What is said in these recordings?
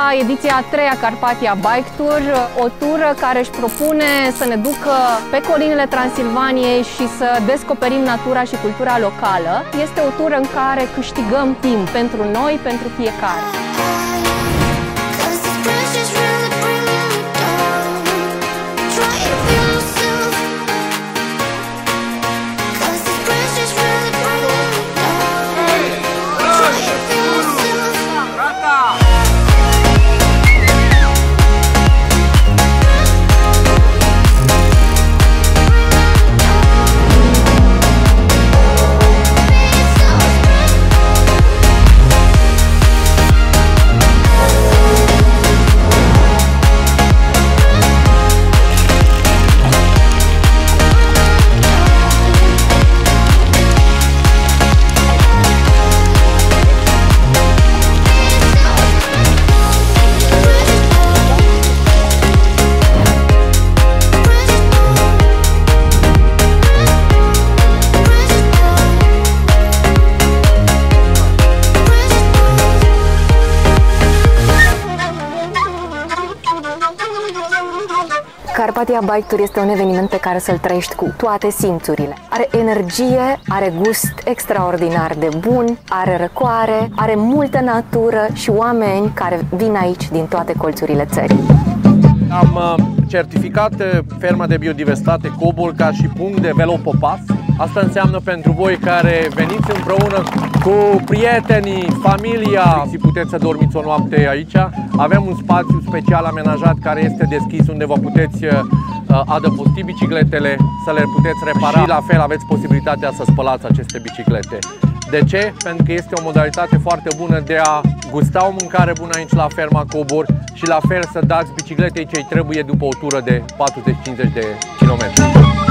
ediția a treia Carpathia Bike Tour, o tură care își propune să ne ducă pe colinele Transilvaniei și să descoperim natura și cultura locală. Este o tură în care câștigăm timp pentru noi, pentru fiecare. Carpathia Bike Tour este un eveniment pe care să-l trăiești cu toate simțurile. Are energie, are gust extraordinar de bun, are răcoare, are multă natură și oameni care vin aici din toate colțurile țării. Am certificat ferma de biodiversitate Cobul ca și punct de velopopas. Asta înseamnă pentru voi care veniți împreună cu prietenii, familia, și puteți să dormiți o noapte aici. Avem un spațiu special amenajat care este deschis unde vă puteți adăposti bicicletele, să le puteți repara și la fel aveți posibilitatea să spălați aceste biciclete. De ce? Pentru că este o modalitate foarte bună de a gusta o mâncare bună aici la ferma Cobur și la fel să dați bicicletei ce-i trebuie după o tură de 40-50 de kilometri.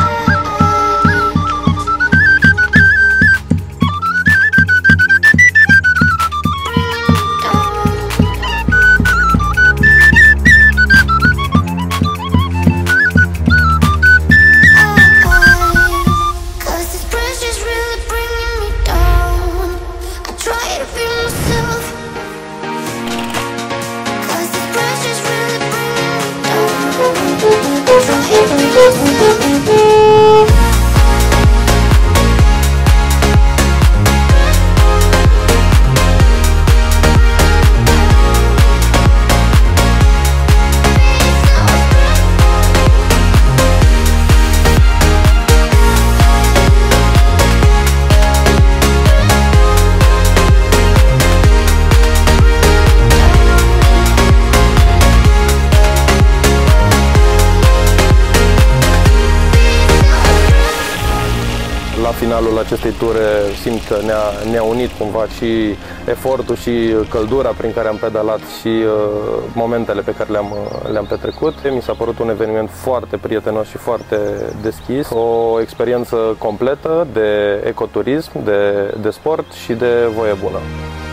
La finalul acestei ture simt că ne-a unit cumva și efortul și căldura prin care am pedalat și momentele pe care le-am petrecut. Mi s-a părut un eveniment foarte prietenos și foarte deschis, o experiență completă de ecoturism, de sport și de voie bună.